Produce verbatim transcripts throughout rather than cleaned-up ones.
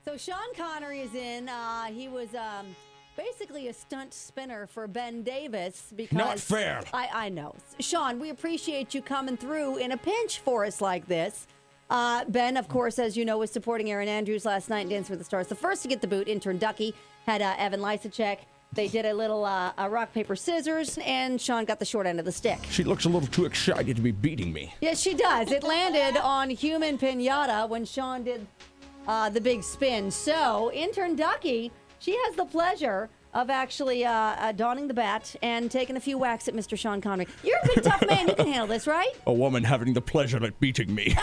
So Sean Connery is in. Uh, he was um, basically a stunt spinner for Ben Davis. Because Not fair. I, I know. Sean, we appreciate you coming through in a pinch for us like this. Uh, Ben, of course, as you know, was supporting Erin Andrews last night in Dance with the Stars. The first to get the boot, Intern Ducky, had uh, Evan Lysacek. They did a little uh, a rock, paper, scissors, and Sean got the short end of the stick. She looks a little too excited to be beating me. Yes, she does. It landed on human Piñata when Sean did uh, the big spin. So, Intern Ducky, she has the pleasure of actually uh, uh, donning the bat and taking a few whacks at Mister Sean Connery. You're a big, tough man. You can handle this, right? A woman having the pleasure at beating me.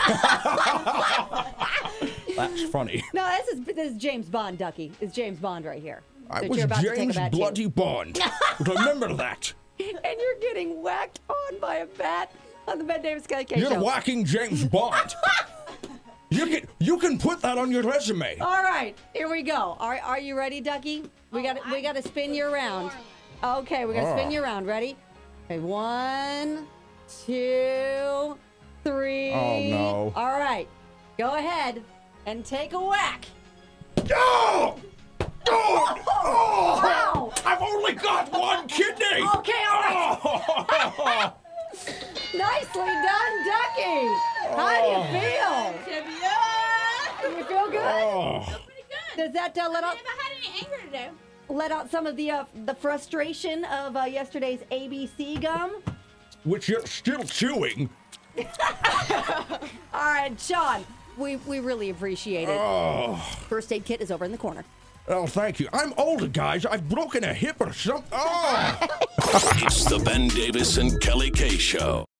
That's funny. No, this is, this is James Bond, Ducky. It's James Bond right here. I that was you're about James to take a bat Bloody to. Bond. Remember that. And you're getting whacked on by a bat on the Ben Davis Kelly K You're show. whacking James Bond. You can you can put that on your resume. All right, here we go. Are are you ready, Ducky? We got we got to spin you around. Okay, we're gonna Oh. spin you around. Ready? Okay, one, two, three. Oh, no. All right, go ahead and take a whack. Oh! Oh! Oh! Wow. I've only got one kidney. Okay, all right. Oh. Nicely done, Ducky. How do you feel? Yeah. You feel good? Oh. Pretty good. Does that uh, let I out haven't had any anger today. let out some of the uh, the frustration of uh, yesterday's A B C gum? Which you're still chewing. All right, Sean, we, we really appreciate it. Oh. First aid kit is over in the corner. Oh, thank you. I'm older, guys. I've broken a hip or something. Oh. It's the Ben Davis and Kelly K Show.